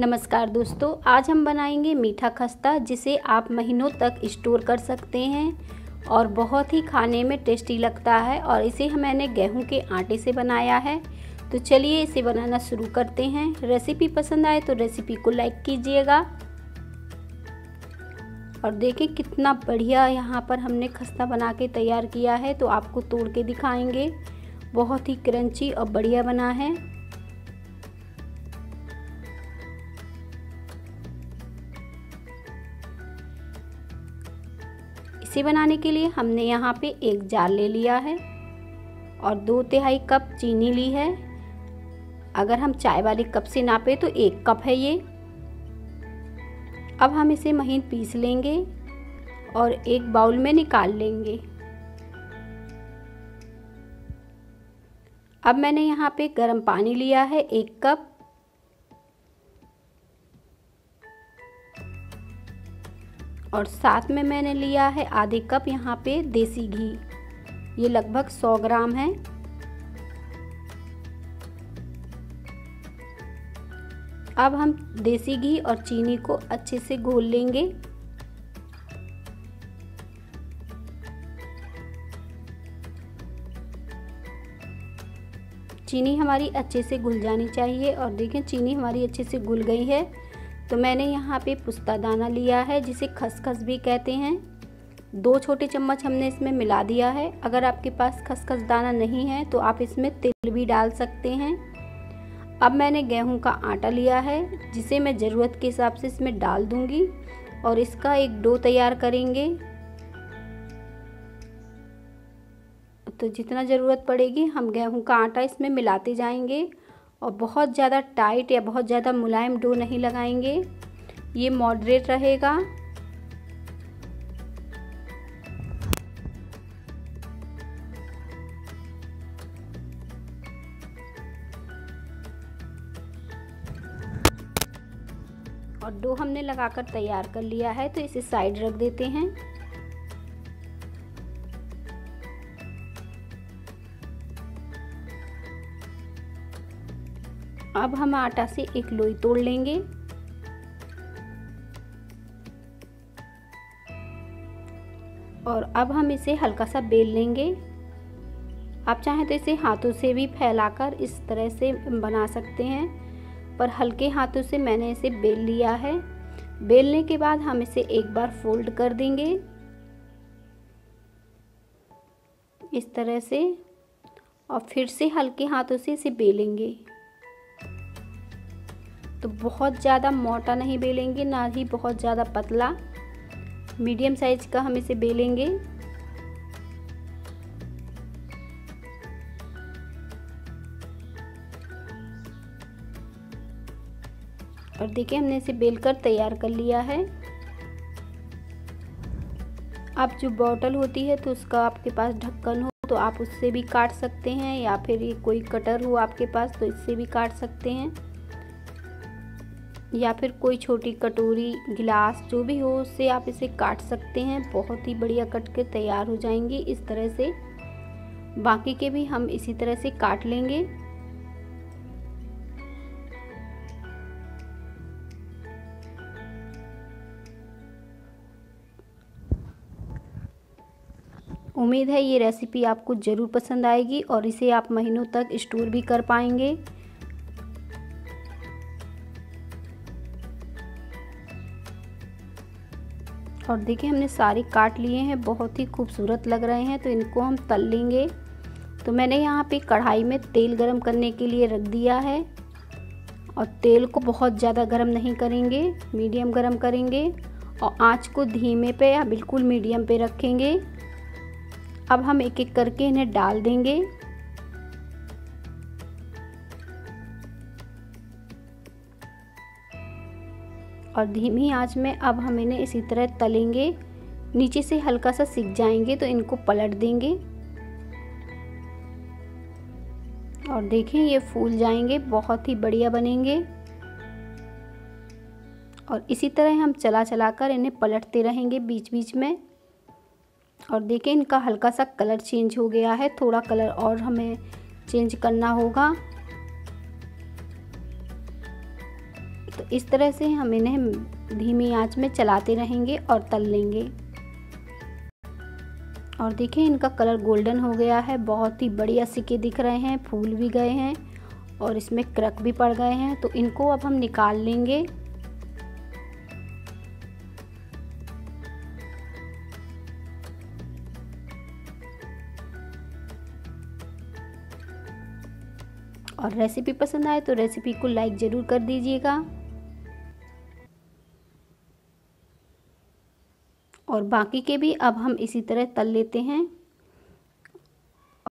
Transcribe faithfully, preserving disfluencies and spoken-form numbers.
नमस्कार दोस्तों, आज हम बनाएंगे मीठा खस्ता जिसे आप महीनों तक स्टोर कर सकते हैं और बहुत ही खाने में टेस्टी लगता है। और इसे मैंने गेहूं के आटे से बनाया है। तो चलिए इसे बनाना शुरू करते हैं। रेसिपी पसंद आए तो रेसिपी को लाइक कीजिएगा। और देखें कितना बढ़िया यहाँ पर हमने खस्ता बना के तैयार किया है। तो आपको तोड़ के दिखाएंगे। बहुत ही क्रंची और बढ़िया बना है। इसे बनाने के लिए हमने यहाँ पे एक जार ले लिया है और दो तिहाई कप चीनी ली है। अगर हम चाय वाले कप से नापे तो एक कप है ये। अब हम इसे महीन पीस लेंगे और एक बाउल में निकाल लेंगे। अब मैंने यहाँ पे गर्म पानी लिया है एक कप और साथ में मैंने लिया है आधे कप यहाँ पे देसी घी। ये लगभग सौ ग्राम है। अब हम देसी घी और चीनी को अच्छे से घोल लेंगे। चीनी हमारी अच्छे से घुल जानी चाहिए। और देखें चीनी हमारी अच्छे से घुल गई है। तो मैंने यहाँ पे पुस्ता दाना लिया है जिसे खसखस भी कहते हैं। दो छोटे चम्मच हमने इसमें मिला दिया है। अगर आपके पास खसखस दाना नहीं है तो आप इसमें तिल भी डाल सकते हैं। अब मैंने गेहूं का आटा लिया है जिसे मैं ज़रूरत के हिसाब से इसमें डाल दूंगी और इसका एक डो तैयार करेंगे। तो जितना ज़रूरत पड़ेगी हम गेहूं का आटा इसमें मिलाते जाएंगे और बहुत ज़्यादा टाइट या बहुत ज़्यादा मुलायम डो नहीं लगाएंगे। ये मॉडरेट रहेगा। और डो हमने लगाकर तैयार कर लिया है तो इसे साइड रख देते हैं। अब हम आटा से एक लोई तोड़ लेंगे और अब हम इसे हल्का सा बेल लेंगे। आप चाहें तो इसे हाथों से भी फैलाकर इस तरह से बना सकते हैं, पर हल्के हाथों से मैंने इसे बेल लिया है। बेलने के बाद हम इसे एक बार फोल्ड कर देंगे इस तरह से और फिर से हल्के हाथों से इसे बेलेंगे। तो बहुत ज़्यादा मोटा नहीं बेलेंगे, ना ही बहुत ज़्यादा पतला, मीडियम साइज का हम इसे बेलेंगे। और देखिए हमने इसे बेलकर तैयार कर लिया है। अब जो बॉटल होती है तो उसका आपके पास ढक्कन हो तो आप उससे भी काट सकते हैं, या फिर ये कोई कटर हो आपके पास तो इससे भी काट सकते हैं, या फिर कोई छोटी कटोरी गिलास जो भी हो उससे आप इसे काट सकते हैं। बहुत ही बढ़िया कट के तैयार हो जाएंगी इस तरह से। बाकी के भी हम इसी तरह से काट लेंगे। उम्मीद है ये रेसिपी आपको ज़रूर पसंद आएगी और इसे आप महीनों तक स्टोर भी कर पाएंगे। और देखिए हमने सारे काट लिए हैं, बहुत ही खूबसूरत लग रहे हैं। तो इनको हम तल लेंगे। तो मैंने यहाँ पे कढ़ाई में तेल गरम करने के लिए रख दिया है और तेल को बहुत ज़्यादा गरम नहीं करेंगे, मीडियम गरम करेंगे और आंच को धीमे पे या बिल्कुल मीडियम पे रखेंगे। अब हम एक एक करके इन्हें डाल देंगे। और धीमी आंच में अब हम इन्हें इसी तरह तलेंगे। नीचे से हल्का सा सिक जाएंगे तो इनको पलट देंगे और देखें ये फूल जाएंगे, बहुत ही बढ़िया बनेंगे। और इसी तरह हम चला चला कर इन्हें पलटते रहेंगे बीच बीच में। और देखें इनका हल्का सा कलर चेंज हो गया है, थोड़ा कलर और हमें चेंज करना होगा। तो इस तरह से हम इन्हें धीमी आंच में चलाते रहेंगे और तल लेंगे। और देखिए इनका कलर गोल्डन हो गया है, बहुत ही बढ़िया सिक्के दिख रहे हैं, फूल भी गए हैं और इसमें क्रक भी पड़ गए हैं। तो इनको अब हम निकाल लेंगे। और रेसिपी पसंद आए तो रेसिपी को लाइक ज़रूर कर दीजिएगा। और बाकी के भी अब हम इसी तरह तल लेते हैं।